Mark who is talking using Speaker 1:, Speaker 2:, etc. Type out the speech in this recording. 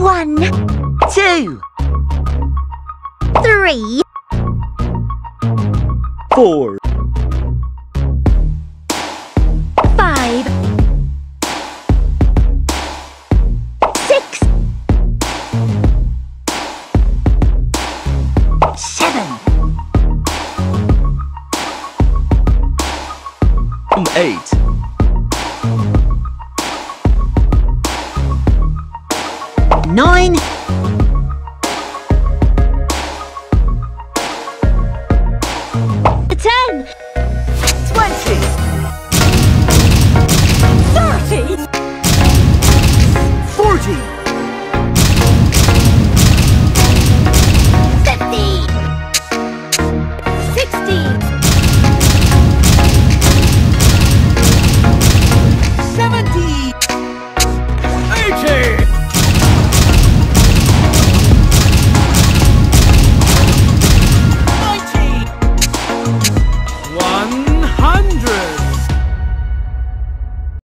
Speaker 1: 1,
Speaker 2: 2,
Speaker 1: 3,
Speaker 2: 4,
Speaker 1: 5, 6,
Speaker 2: 7, 8, 9,
Speaker 1: 10,
Speaker 2: 20,
Speaker 1: 30,
Speaker 2: 40,
Speaker 1: 50, 60,
Speaker 2: 70, 80, 90, 100.